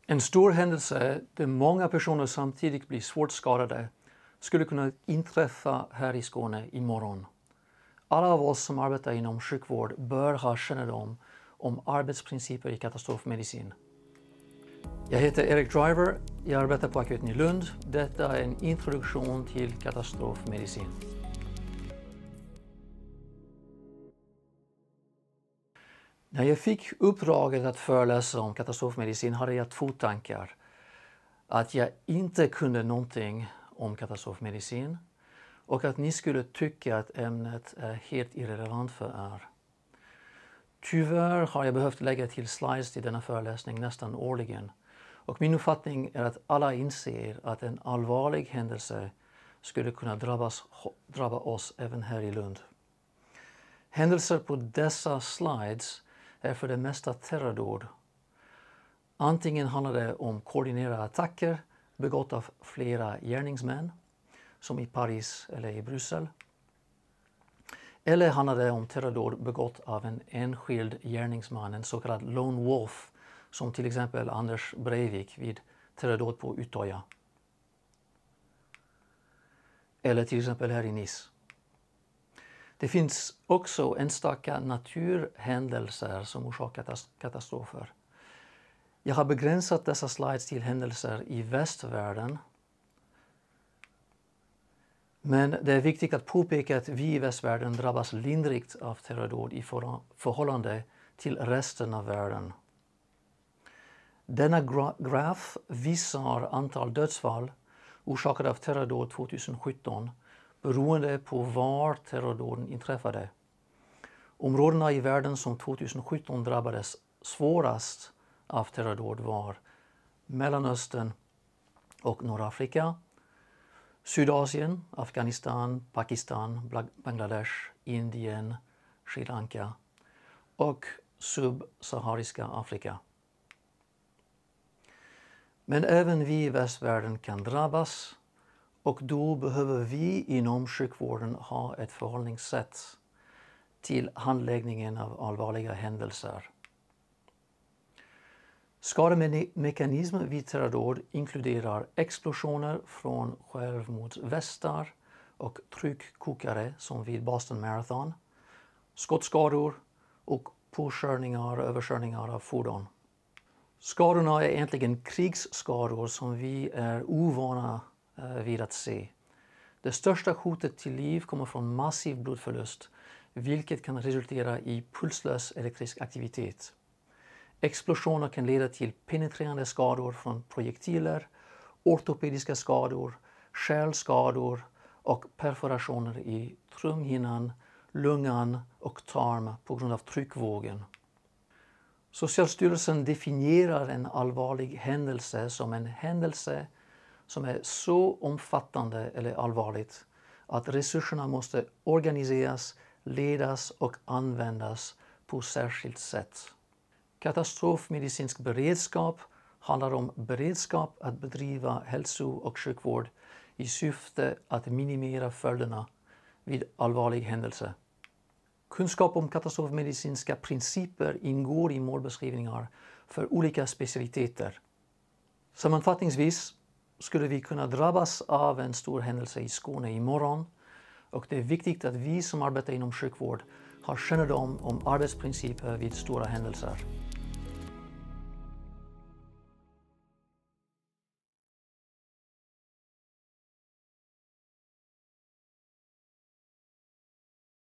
En stor händelse där många personer samtidigt blir svårt skadade skulle kunna inträffa här i Skåne imorgon. Alla av oss som arbetar inom sjukvård bör ha kännedom om arbetsprinciper i katastrofmedicin. Jag heter Erik Driver, jag arbetar på akuten i Lund. Detta är en introduktion till katastrofmedicin. När jag fick uppdraget att föreläsa om katastrofmedicin hade jag två tankar. Att jag inte kunde någonting om katastrofmedicin och att ni skulle tycka att ämnet är helt irrelevant för er. Tyvärr har jag behövt lägga till slides till denna föreläsning nästan årligen. Och min uppfattning är att alla inser att en allvarlig händelse skulle kunna drabba oss även här i Lund. Händelser på dessa slides är för det mesta terrordåd. Antingen handlar det om koordinerade attacker begått av flera gärningsmän, som i Paris eller i Bryssel. Eller handlar det om terrordåd begått av en enskild gärningsman, en så kallad lone wolf, som till exempel Anders Breivik vid terrordåd på Utøya. Eller till exempel här i Nice. Det finns också enstaka naturhändelser som orsakar katastrofer. Jag har begränsat dessa slides till händelser i västvärlden. Men det är viktigt att påpeka att vi i västvärlden drabbas lindrigt av terrordåd i förhållande till resten av världen. Denna graf visar antal dödsfall orsakade av terrordåd 2017 beroende på var terrordåden inträffade. Områdena i världen som 2017 drabbades svårast av terrordåd var Mellanöstern och Nordafrika, Sydasien, Afghanistan, Pakistan, Bangladesh, Indien, Sri Lanka och subsahariska Afrika. Men även vi i västvärlden kan drabbas och då behöver vi inom sjukvården ha ett förhållningssätt till handläggningen av allvarliga händelser. Skademekanism vid terrordåd inkluderar explosioner från självmordsvästar och tryckkokare som vid Boston Marathon, skottskador och påkörningar och överkörningar av fordon. Skadorna är egentligen krigsskador som vi är ovana vid att se. Det största hotet till liv kommer från massiv blodförlust, vilket kan resultera i pulslös elektrisk aktivitet. Explosioner kan leda till penetrerande skador från projektiler, ortopediska skador, kärlskador och perforationer i trumhinnan, lungan och tarm på grund av tryckvågen. Socialstyrelsen definierar en allvarlig händelse som en händelse som är så omfattande eller allvarligt att resurserna måste organiseras, ledas och användas på särskilt sätt. Katastrofmedicinsk beredskap handlar om beredskap att bedriva hälso- och sjukvård i syfte att minimera följderna vid allvarlig händelse. Kunskap om katastrofmedicinska principer ingår i målbeskrivningar för olika specialiteter. Sammanfattningsvis skulle vi kunna drabbas av en stor händelse i Skåne imorgon och det är viktigt att vi som arbetar inom sjukvård har kännedom om arbetsprinciper vid stora händelser.